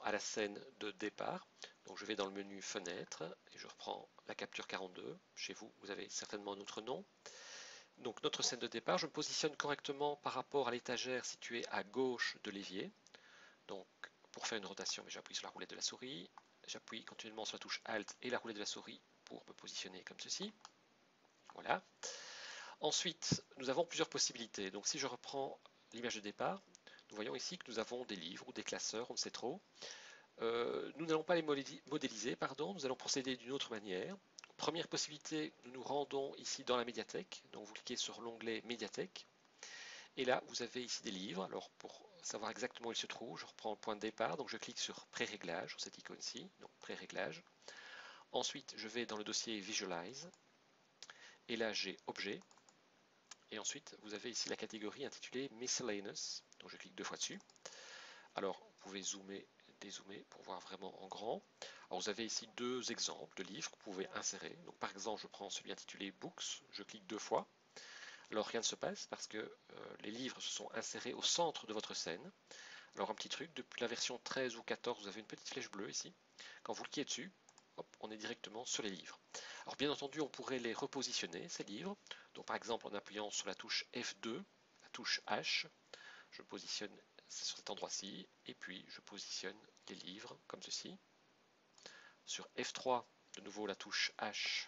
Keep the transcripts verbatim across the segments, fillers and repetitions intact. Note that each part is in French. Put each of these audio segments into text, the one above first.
à la scène de départ. Donc je vais dans le menu Fenêtre et je reprends la capture quarante-deux. Chez vous, vous avez certainement un autre nom. Donc notre scène de départ, je me positionne correctement par rapport à l'étagère située à gauche de l'évier. Donc pour faire une rotation, j'appuie sur la roulette de la souris, j'appuie continuellement sur la touche Alt et la roulette de la souris pour me positionner comme ceci. Voilà. Ensuite, nous avons plusieurs possibilités. Donc si je reprends l'image de départ, nous voyons ici que nous avons des livres ou des classeurs, on ne sait trop. Euh, nous n'allons pas les modéliser, pardon, nous allons procéder d'une autre manière. Première possibilité, nous nous rendons ici dans la médiathèque. Donc vous cliquez sur l'onglet médiathèque. Et là, vous avez ici des livres. Alors pour savoir exactement où ils se trouvent, je reprends le point de départ. Donc je clique sur pré-réglage, sur cette icône-ci, donc pré-réglage. Ensuite, je vais dans le dossier Visualize. Et là, j'ai Objet. Et ensuite, vous avez ici la catégorie intitulée Miscellaneous. Donc je clique deux fois dessus. Alors, vous pouvez zoomer, dézoomer pour voir vraiment en grand. Alors, vous avez ici deux exemples de livres que vous pouvez insérer. Donc, par exemple, je prends celui intitulé Books. Je clique deux fois. Alors, rien ne se passe parce que euh, les livres se sont insérés au centre de votre scène. Alors, un petit truc, depuis la version treize ou quatorze, vous avez une petite flèche bleue ici. Quand vous cliquez dessus, hop, on est directement sur les livres. Alors bien entendu, on pourrait les repositionner, ces livres. Donc par exemple, en appuyant sur la touche F deux, la touche H, je positionne sur cet endroit-ci, et puis je positionne les livres comme ceci. Sur F trois, de nouveau la touche H.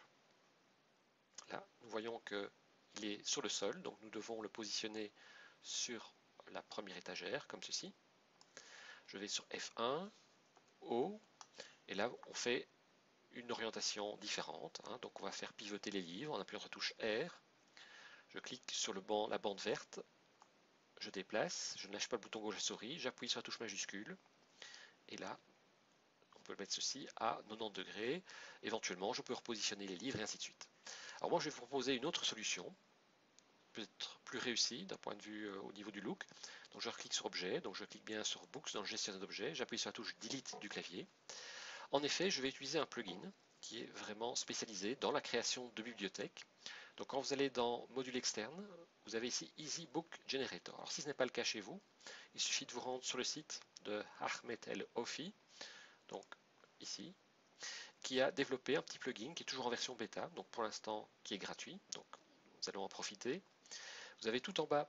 Là, nous voyons qu'il est sur le sol, donc nous devons le positionner sur la première étagère, comme ceci. Je vais sur F un, O, et là on fait une orientation différente. Hein. Donc on va faire pivoter les livres en appuyant sur la touche R. Je clique sur le banc, la bande verte, je déplace, je ne lâche pas le bouton gauche de la souris, j'appuie sur la touche majuscule, et là, on peut mettre ceci à quatre-vingt-dix degrés. Éventuellement, je peux repositionner les livres et ainsi de suite. Alors moi, je vais vous proposer une autre solution, peut-être plus réussie d'un point de vue euh, au niveau du look. Donc je reclique sur Objet, donc je clique bien sur Books dans le gestionnaire d'objets, j'appuie sur la touche Delete du clavier. En effet, je vais utiliser un plugin qui est vraiment spécialisé dans la création de bibliothèques. Donc quand vous allez dans Module externe, vous avez ici Easy Book Generator. Alors si ce n'est pas le cas chez vous, il suffit de vous rendre sur le site de Ahmed El Ofi, donc ici, qui a développé un petit plugin qui est toujours en version bêta, donc pour l'instant qui est gratuit, donc nous allons en profiter. Vous avez tout en bas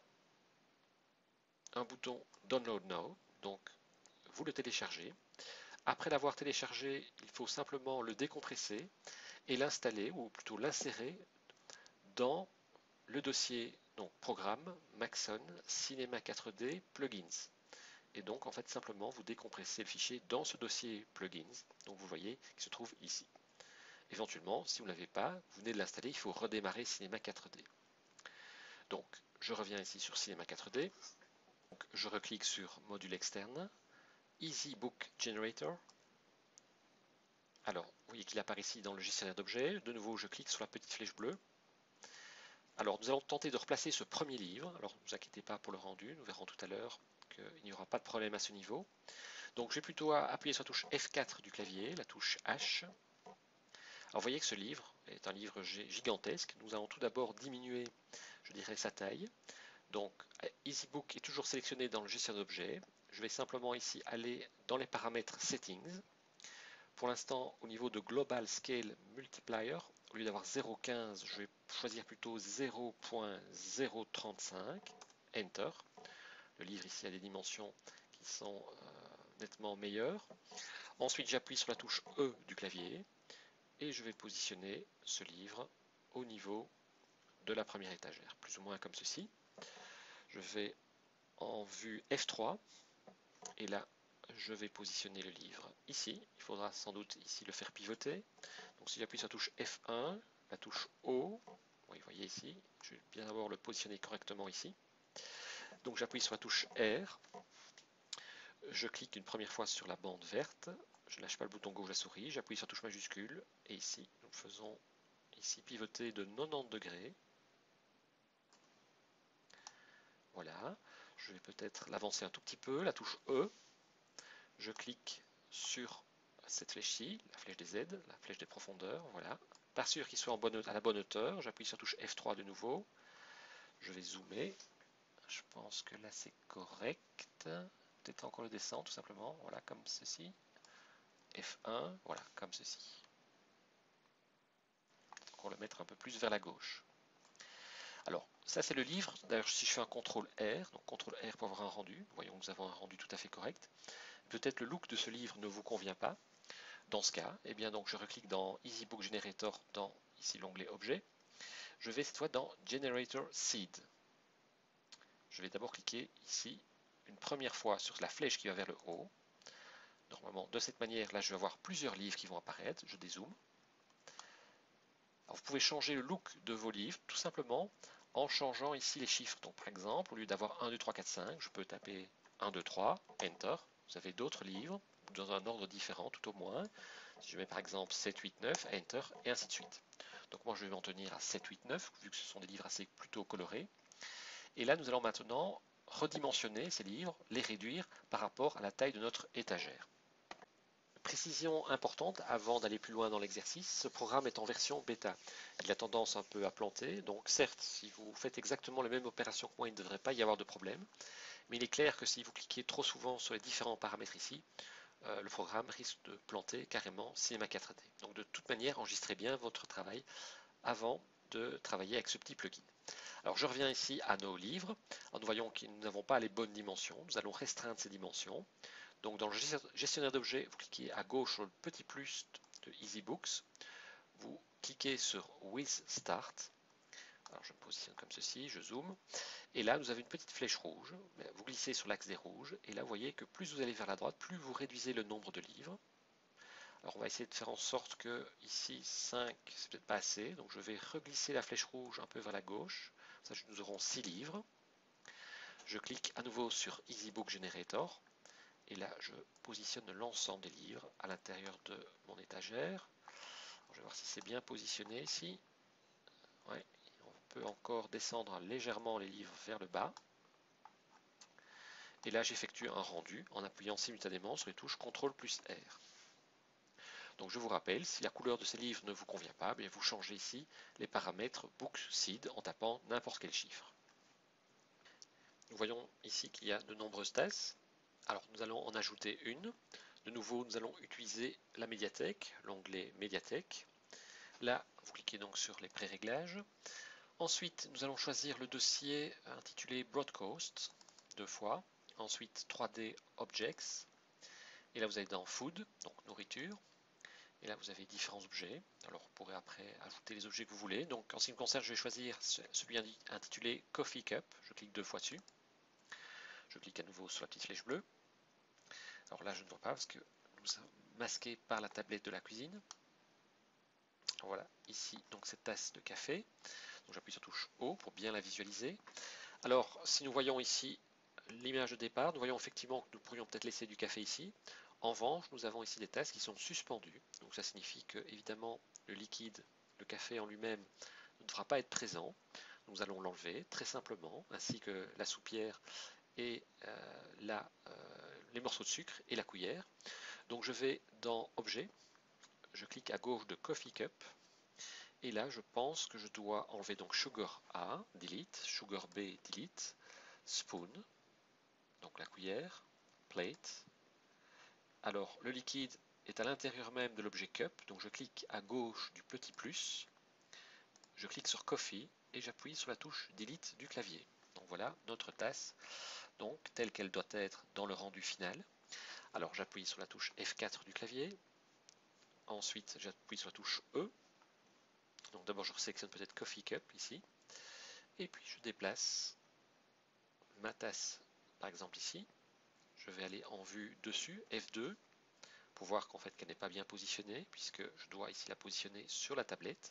un bouton Download Now, donc vous le téléchargez. Après l'avoir téléchargé, il faut simplement le décompresser et l'installer, ou plutôt l'insérer dans le dossier donc programme Maxon Cinema quatre D Plugins. Et donc en fait simplement vous décompressez le fichier dans ce dossier Plugins, donc vous voyez qu'il se trouve ici. Éventuellement, si vous ne l'avez pas, vous venez de l'installer, il faut redémarrer Cinema quatre D. Donc je reviens ici sur Cinema quatre D, donc, je reclique sur Module externe, Easy Book Generator. Alors, vous voyez qu'il apparaît ici dans le gestionnaire d'objets. De nouveau, je clique sur la petite flèche bleue. Alors, nous allons tenter de replacer ce premier livre. Alors, ne vous inquiétez pas pour le rendu. Nous verrons tout à l'heure qu'il n'y aura pas de problème à ce niveau. Donc, je vais plutôt appuyer sur la touche F quatre du clavier, la touche H. Alors, vous voyez que ce livre est un livre gigantesque. Nous allons tout d'abord diminuer, je dirais, sa taille. Donc, EasyBook est toujours sélectionné dans le gestionnaire d'objets. Je vais simplement ici aller dans les paramètres Settings. Pour l'instant, au niveau de Global Scale Multiplier, au lieu d'avoir zéro virgule quinze, je vais choisir plutôt zéro virgule zéro trente-cinq. Enter. Le livre ici a des dimensions qui sont euh, nettement meilleures. Ensuite, j'appuie sur la touche E du clavier et je vais positionner ce livre au niveau de la première étagère, plus ou moins comme ceci. Je vais en vue F trois et là, je vais positionner le livre ici. Il faudra sans doute ici le faire pivoter. Donc si j'appuie sur la touche F un, la touche O, oui, vous voyez ici, je vais bien d'abord le positionner correctement ici. Donc j'appuie sur la touche R, je clique une première fois sur la bande verte, je ne lâche pas le bouton gauche de la souris, j'appuie sur la touche majuscule, et ici, nous faisons ici pivoter de quatre-vingt-dix degrés. Voilà, je vais peut-être l'avancer un tout petit peu, la touche E, je clique sur cette flèche-ci, la flèche des Z, la flèche des profondeurs, voilà. Pas sûr qu'il soit en bonne, à la bonne hauteur, j'appuie sur la touche F trois de nouveau, je vais zoomer, je pense que là c'est correct, peut-être encore le descendre tout simplement, voilà, comme ceci. F un, voilà, comme ceci. Encore le mettre un peu plus vers la gauche. Alors, ça c'est le livre. D'ailleurs, si je fais un contrôle R, donc contrôle R pour avoir un rendu, voyons que nous avons un rendu tout à fait correct. Peut-être le look de ce livre ne vous convient pas. Dans ce cas, eh bien donc je reclique dans Easy Book Generator, dans ici l'onglet Objet. Je vais cette fois dans Generator Seed. Je vais d'abord cliquer ici une première fois sur la flèche qui va vers le haut. Normalement, de cette manière, là, je vais avoir plusieurs livres qui vont apparaître. Je dézoome. Alors, vous pouvez changer le look de vos livres tout simplement en changeant ici les chiffres. Donc, par exemple, au lieu d'avoir un, deux, trois, quatre, cinq, je peux taper un, deux, trois, Enter. Vous avez d'autres livres dans un ordre différent, tout au moins. Si je mets par exemple sept, huit, neuf, Enter, et ainsi de suite. Donc, moi, je vais m'en tenir à sept, huit, neuf, vu que ce sont des livres assez plutôt colorés. Et là, nous allons maintenant redimensionner ces livres, les réduire par rapport à la taille de notre étagère. Précision importante avant d'aller plus loin dans l'exercice, ce programme est en version bêta. Il a tendance un peu à planter, donc certes, si vous faites exactement les mêmes opérations que moi, il ne devrait pas y avoir de problème. Mais il est clair que si vous cliquez trop souvent sur les différents paramètres ici, euh, le programme risque de planter carrément Cinema quatre D. Donc de toute manière, enregistrez bien votre travail avant de travailler avec ce petit plugin. Alors je reviens ici à nos livres. Alors, nous voyons que nous n'avons pas les bonnes dimensions. Nous allons restreindre ces dimensions. Donc dans le gestionnaire d'objets, vous cliquez à gauche sur le petit plus de Easy Books. Vous cliquez sur With Start. Alors je me positionne comme ceci, je zoome. Et là, nous avons une petite flèche rouge. Vous glissez sur l'axe des rouges. Et là, vous voyez que plus vous allez vers la droite, plus vous réduisez le nombre de livres. Alors on va essayer de faire en sorte que ici cinq, c'est peut-être pas assez. Donc je vais reglisser la flèche rouge un peu vers la gauche. Ça, nous aurons six livres. Je clique à nouveau sur Easy Book Generator. Et là, je positionne l'ensemble des livres à l'intérieur de mon étagère. Alors, je vais voir si c'est bien positionné ici. Ouais, on peut encore descendre légèrement les livres vers le bas. Et là, j'effectue un rendu en appuyant simultanément sur les touches contrôle plus R. Donc je vous rappelle, si la couleur de ces livres ne vous convient pas, bien vous changez ici les paramètres Book Seed en tapant n'importe quel chiffre. Nous voyons ici qu'il y a de nombreuses tasses. Alors nous allons en ajouter une. De nouveau, nous allons utiliser la médiathèque, l'onglet médiathèque. Là, vous cliquez donc sur les pré-réglages. Ensuite, nous allons choisir le dossier intitulé Broadcast, deux fois. Ensuite, trois D Objects. Et là, vous allez dans Food, donc nourriture. Et là, vous avez différents objets. Alors, vous pourrez après ajouter les objets que vous voulez. Donc, en ce qui me concerne, je vais choisir celui intitulé Coffee Cup. Je clique deux fois dessus. Je clique à nouveau sur la petite flèche bleue. Alors là, je ne vois pas parce que nous sommes masqués par la tablette de la cuisine. Voilà, ici, donc cette tasse de café. Donc j'appuie sur touche O pour bien la visualiser. Alors, si nous voyons ici l'image de départ, nous voyons effectivement que nous pourrions peut-être laisser du café ici. En revanche, nous avons ici des tasses qui sont suspendues. Donc ça signifie que, évidemment, le liquide, le café en lui-même, ne devra pas être présent. Nous allons l'enlever très simplement, ainsi que la soupière et euh, la, euh, les morceaux de sucre et la cuillère. Donc je vais dans Objet, je clique à gauche de Coffee Cup, et là je pense que je dois enlever donc Sugar A, Delete, Sugar B, Delete, Spoon, donc la cuillère, Plate. Alors le liquide est à l'intérieur même de l'objet Cup, donc je clique à gauche du petit plus, je clique sur Coffee et j'appuie sur la touche Delete du clavier. Donc voilà notre tasse, donc telle qu'elle doit être dans le rendu final. Alors j'appuie sur la touche F quatre du clavier, ensuite j'appuie sur la touche E, donc d'abord je sélectionne peut-être Coffee Cup ici, et puis je déplace ma tasse par exemple ici, je vais aller en vue dessus, F deux, pour voir qu'en fait qu'elle n'est pas bien positionnée, puisque je dois ici la positionner sur la tablette,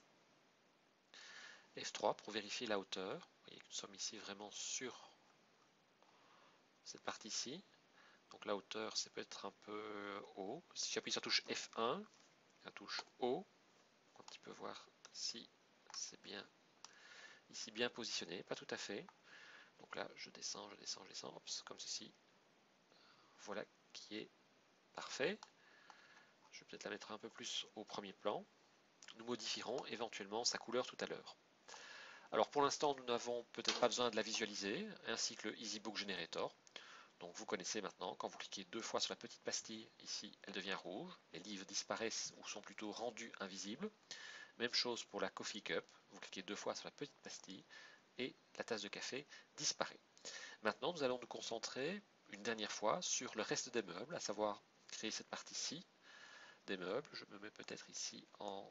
F trois pour vérifier la hauteur, vous voyez que nous sommes ici vraiment sur cette partie-ci, donc la hauteur c'est peut-être un peu haut, si j'appuie sur la touche F un, la touche haut, un petit peu voir si c'est bien ici bien positionné, pas tout à fait. Donc là, je descends, je descends, je descends, Ops, comme ceci. Voilà qui est parfait. Je vais peut-être la mettre un peu plus au premier plan. Nous modifierons éventuellement sa couleur tout à l'heure. Alors pour l'instant, nous n'avons peut-être pas besoin de la visualiser, ainsi que le Easy Book Generator. Donc vous connaissez maintenant, quand vous cliquez deux fois sur la petite pastille, ici elle devient rouge, les livres disparaissent ou sont plutôt rendus invisibles. Même chose pour la Coffee Cup, vous cliquez deux fois sur la petite pastille et la tasse de café disparaît. Maintenant nous allons nous concentrer une dernière fois sur le reste des meubles, à savoir créer cette partie-ci des meubles. Je me mets peut-être ici en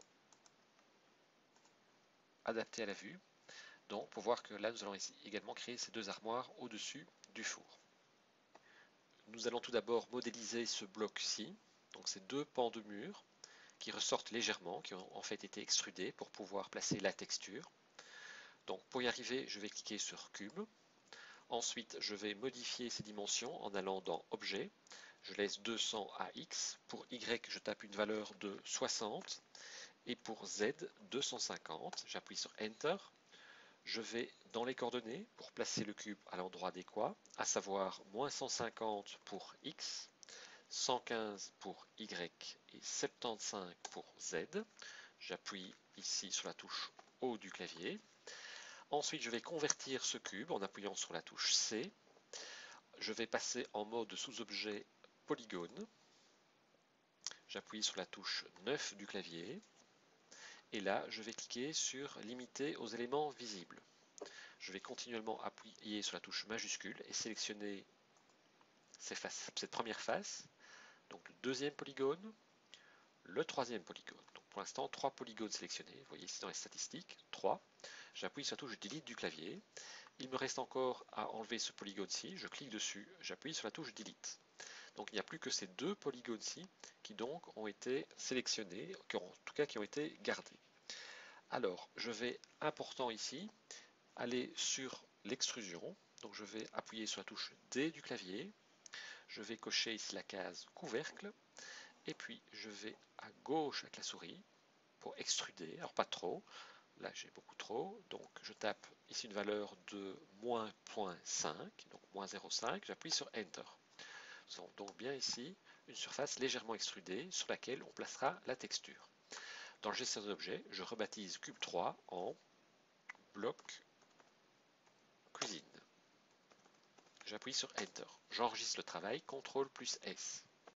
adapté à la vue. Donc pour voir que là nous allons ici également créer ces deux armoires au-dessus du four. Nous allons tout d'abord modéliser ce bloc-ci, donc ces deux pans de mur qui ressortent légèrement, qui ont en fait été extrudés pour pouvoir placer la texture. Donc pour y arriver, je vais cliquer sur Cube. Ensuite, je vais modifier ces dimensions en allant dans Objet. Je laisse deux cents à X. Pour Y, je tape une valeur de soixante. Et pour Z, deux cent cinquante. J'appuie sur Enter. Je vais dans les coordonnées pour placer le cube à l'endroit adéquat, à savoir moins cent cinquante pour X, cent quinze pour Y et soixante-quinze pour Z. J'appuie ici sur la touche haut du clavier. Ensuite, je vais convertir ce cube en appuyant sur la touche C. Je vais passer en mode sous-objet polygone. J'appuie sur la touche neuf du clavier. Et là, je vais cliquer sur limiter aux éléments visibles. Je vais continuellement appuyer sur la touche majuscule et sélectionner cette première face, donc le deuxième polygone, le troisième polygone. Donc pour l'instant, trois polygones sélectionnés. Vous voyez ici dans les statistiques, trois. J'appuie sur la touche Delete du clavier. Il me reste encore à enlever ce polygone-ci. Je clique dessus, j'appuie sur la touche Delete. Donc il n'y a plus que ces deux polygones-ci qui donc ont été sélectionnés, qui ont, en tout cas qui ont été gardés. Alors, je vais, important ici, aller sur l'extrusion. Donc je vais appuyer sur la touche D du clavier. Je vais cocher ici la case couvercle. Et puis je vais à gauche avec la souris pour extruder. Alors pas trop. Là j'ai beaucoup trop. Donc je tape ici une valeur de moins zéro virgule cinq. Donc moins zéro virgule cinq. J'appuie sur Enter. Nous avons donc bien ici une surface légèrement extrudée sur laquelle on placera la texture. Dans le gestionnaire d'objets, je rebaptise Cube trois en bloc cuisine. J'appuie sur Enter. J'enregistre le travail, contrôle plus S.